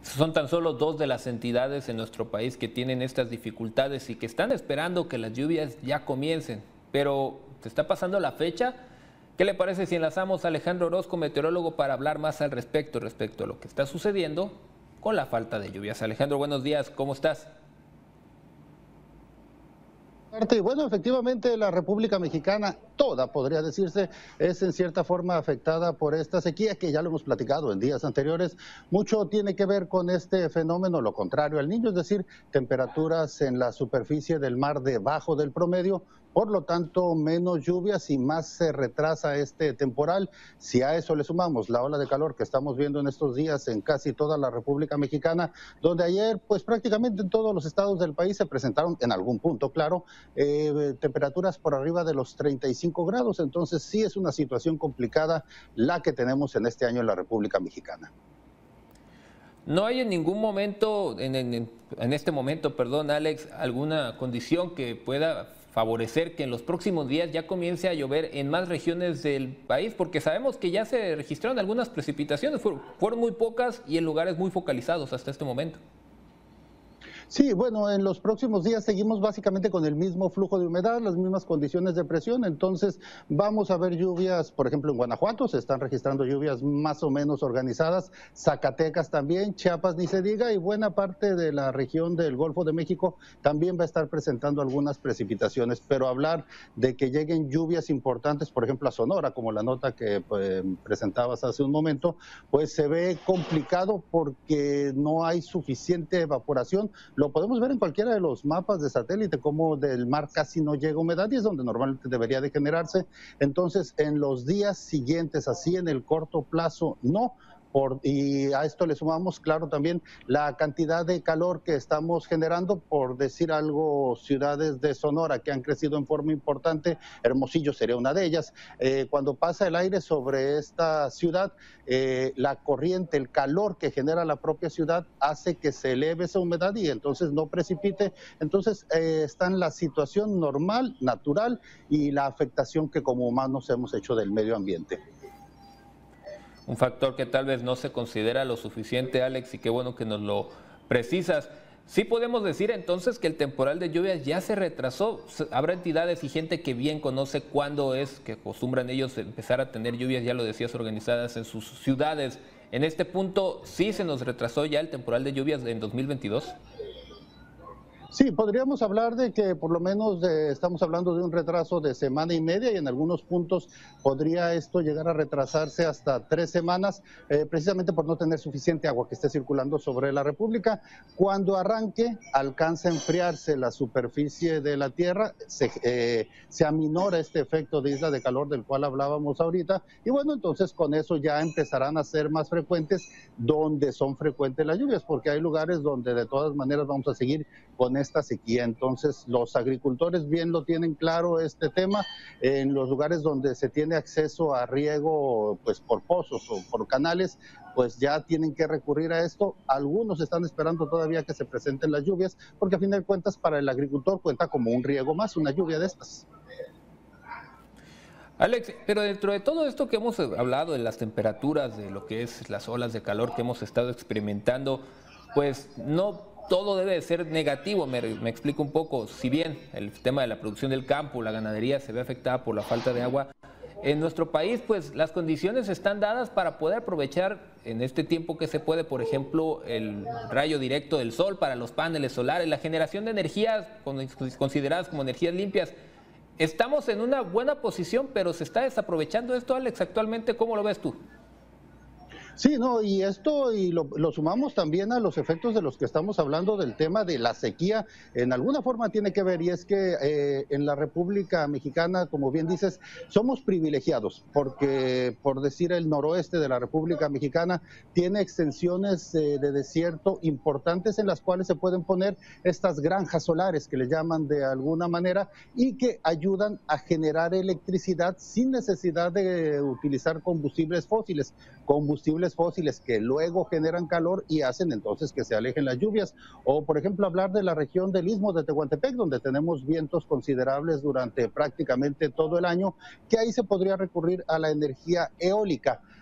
Son tan solo dos de las entidades en nuestro país que tienen estas dificultades y que están esperando que las lluvias ya comiencen. Pero se está pasando la fecha. ¿Qué le parece si enlazamos a Alejandro Orozco, meteorólogo, para hablar más al respecto a lo que está sucediendo con la falta de lluvias? Alejandro, buenos días, ¿cómo estás? Bueno, efectivamente la República Mexicana, toda podría decirse, es en cierta forma afectada por esta sequía que ya lo hemos platicado en días anteriores. Mucho tiene que ver con este fenómeno, lo contrario al niño, es decir, temperaturas en la superficie del mar debajo del promedio, por lo tanto menos lluvias y más se retrasa este temporal. Si a eso le sumamos la ola de calor que estamos viendo en estos días en casi toda la República Mexicana, donde ayer pues prácticamente en todos los estados del país se presentaron en algún punto, claro, temperaturas por arriba de los 35 grados, entonces sí es una situación complicada la que tenemos en este año en la República Mexicana. ¿No hay en ningún momento, en este momento, perdón, Alex, alguna condición que pueda favorecer que en los próximos días ya comience a llover en más regiones del país? Porque sabemos que ya se registraron algunas precipitaciones, fueron muy pocas y en lugares muy focalizados hasta este momento. Sí, bueno, en los próximos días seguimos básicamente con el mismo flujo de humedad, las mismas condiciones de presión, entonces vamos a ver lluvias, por ejemplo en Guanajuato se están registrando lluvias más o menos organizadas, Zacatecas también, Chiapas ni se diga, y buena parte de la región del Golfo de México también va a estar presentando algunas precipitaciones, pero hablar de que lleguen lluvias importantes, por ejemplo a Sonora, como la nota que presentabas hace un momento, pues se ve complicado porque no hay suficiente evaporación. Lo podemos ver en cualquiera de los mapas de satélite, como del mar casi no llega humedad y es donde normalmente debería de generarse. Entonces, en los días siguientes, así en el corto plazo, no. Y a esto le sumamos, claro, también la cantidad de calor que estamos generando, por decir algo, ciudades de Sonora que han crecido en forma importante, Hermosillo sería una de ellas. Cuando pasa el aire sobre esta ciudad, la corriente, el calor que genera la propia ciudad hace que se eleve esa humedad y entonces no precipite. Entonces está en la situación normal, natural y la afectación que como humanos hemos hecho del medio ambiente. Un factor que tal vez no se considera lo suficiente, Alex, y qué bueno que nos lo precisas. Sí podemos decir entonces que el temporal de lluvias ya se retrasó. Habrá entidades y gente que bien conoce cuándo es que acostumbran ellos empezar a tener lluvias, ya lo decías, organizadas en sus ciudades. En este punto, ¿sí se nos retrasó ya el temporal de lluvias en 2022? Sí, podríamos hablar de que por lo menos estamos hablando de un retraso de semana y media y en algunos puntos podría esto llegar a retrasarse hasta 3 semanas, precisamente por no tener suficiente agua que esté circulando sobre la República. Cuando arranque, alcanza a enfriarse la superficie de la Tierra, se aminora este efecto de isla de calor del cual hablábamos ahorita y bueno, entonces con eso ya empezarán a ser más frecuentes donde son frecuentes las lluvias, porque hay lugares donde de todas maneras vamos a seguir con esta sequía. Entonces los agricultores bien lo tienen claro este tema, en los lugares donde se tiene acceso a riego pues por pozos o por canales, pues ya tienen que recurrir a esto. Algunos están esperando todavía que se presenten las lluvias, porque a fin de cuentas para el agricultor cuenta como un riego más, una lluvia de estas. Alex, pero dentro de todo esto que hemos hablado de las temperaturas, de lo que es las olas de calor que hemos estado experimentando, pues no todo debe de ser negativo, me explico un poco. Si bien el tema de la producción del campo, la ganadería se ve afectada por la falta de agua, en nuestro país pues las condiciones están dadas para poder aprovechar en este tiempo que se puede, por ejemplo, el rayo directo del sol para los paneles solares, la generación de energías consideradas como energías limpias. Estamos en una buena posición, pero se está desaprovechando esto, Alex, actualmente. ¿Cómo lo ves tú? Sí, no, y esto y lo sumamos también a los efectos de los que estamos hablando del tema de la sequía, en alguna forma tiene que ver, y es que en la República Mexicana, como bien dices, somos privilegiados, porque por decir el noroeste de la República Mexicana tiene extensiones de desierto importantes en las cuales se pueden poner estas granjas solares que le llaman de alguna manera y que ayudan a generar electricidad sin necesidad de utilizar combustibles fósiles que luego generan calor y hacen entonces que se alejen las lluvias. O, por ejemplo, hablar de la región del Istmo de Tehuantepec, donde tenemos vientos considerables durante prácticamente todo el año, que ahí se podría recurrir a la energía eólica.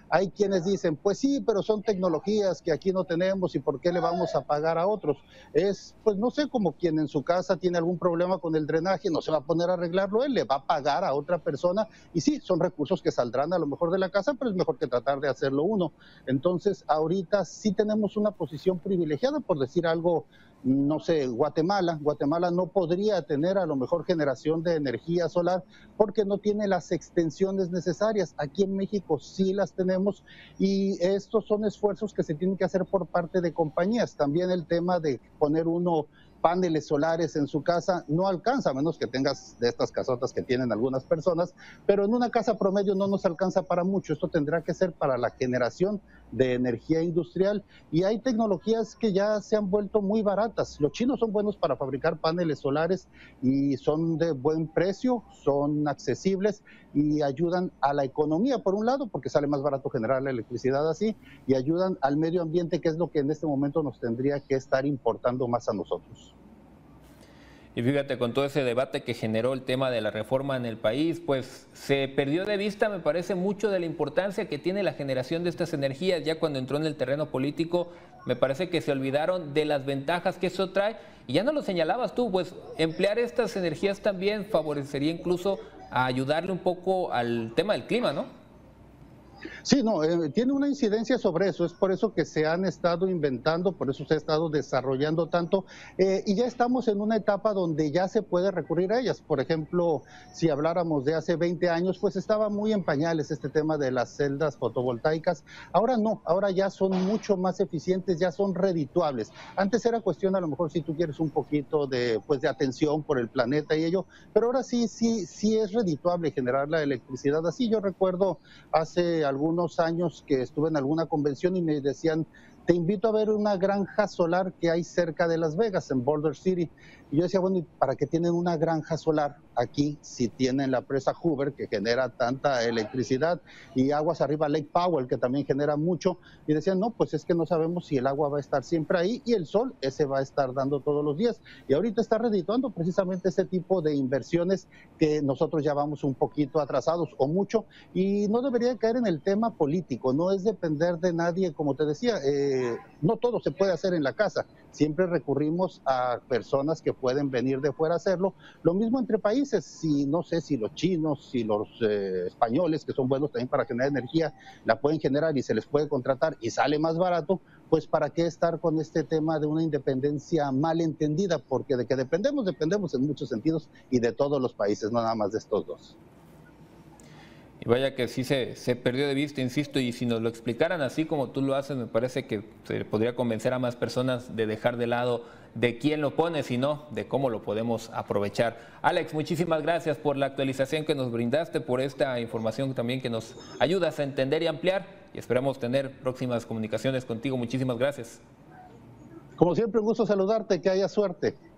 Hay quienes dicen, pues sí, pero son tecnologías que aquí no tenemos y ¿por qué le vamos a pagar a otros? Es, pues no sé, como quien en su casa tiene algún problema con el drenaje, no se va a poner a arreglarlo él, le va a pagar a otra persona y sí, son recursos que saldrán a lo mejor de la casa, pero es mejor que tratar de hacerlo uno. Entonces, ahorita sí tenemos una posición privilegiada, por decir algo, no sé, Guatemala no podría tener a lo mejor generación de energía solar porque no tiene las extensiones necesarias. Aquí en México sí las tenemos y estos son esfuerzos que se tienen que hacer por parte de compañías. También el tema de poner uno paneles solares en su casa no alcanza, a menos que tengas de estas casotas que tienen algunas personas, pero en una casa promedio no nos alcanza para mucho. Esto tendrá que ser para la generación de energía industrial y hay tecnologías que ya se han vuelto muy baratas. Los chinos son buenos para fabricar paneles solares y son de buen precio, son accesibles y ayudan a la economía por un lado, porque sale más barato generar la electricidad así, y ayudan al medio ambiente, que es lo que en este momento nos tendría que estar importando más a nosotros. Y fíjate, con todo ese debate que generó el tema de la reforma en el país, pues se perdió de vista, me parece, mucho de la importancia que tiene la generación de estas energías. Ya cuando entró en el terreno político, me parece que se olvidaron de las ventajas que eso trae. Y ya no lo señalabas tú, pues emplear estas energías también favorecería incluso a ayudarle un poco al tema del clima, ¿no? Sí, no, tiene una incidencia sobre eso, es por eso que se han estado inventando, por eso se ha estado desarrollando tanto, y ya estamos en una etapa donde ya se puede recurrir a ellas. Por ejemplo, si habláramos de hace 20 años, pues estaba muy en pañales este tema de las celdas fotovoltaicas. Ahora no, ahora ya son mucho más eficientes, ya son redituables. Antes era cuestión a lo mejor si tú quieres un poquito de, pues, de atención por el planeta y ello, pero ahora sí es redituable generar la electricidad así. Yo recuerdo hace algunos años que estuve en alguna convención y me decían, te invito a ver una granja solar que hay cerca de Las Vegas, en Boulder City. Y yo decía, bueno, ¿y para qué tienen una granja solar aquí si tienen la presa Hoover, que genera tanta electricidad, y aguas arriba Lake Powell, que también genera mucho? Y decían, no, pues es que no sabemos si el agua va a estar siempre ahí y el sol ese va a estar dando todos los días. Y ahorita está redituando precisamente ese tipo de inversiones que nosotros ya vamos un poquito atrasados o mucho, y no debería caer en el tema político, no es depender de nadie, como te decía, no todo se puede hacer en la casa, siempre recurrimos a personas que pueden venir de fuera a hacerlo. Lo mismo entre países, si no sé si los chinos, si los españoles, que son buenos también para generar energía, la pueden generar y se les puede contratar y sale más barato, pues para qué estar con este tema de una independencia mal entendida, porque de que dependemos en muchos sentidos y de todos los países, no nada más de estos dos. Y vaya que sí se perdió de vista, insisto, y si nos lo explicaran así como tú lo haces, me parece que se podría convencer a más personas de dejar de lado de quién lo pone, sino de cómo lo podemos aprovechar. Alex, muchísimas gracias por la actualización que nos brindaste, por esta información también que nos ayudas a entender y ampliar, y esperamos tener próximas comunicaciones contigo. Muchísimas gracias. Como siempre, un gusto saludarte, que haya suerte.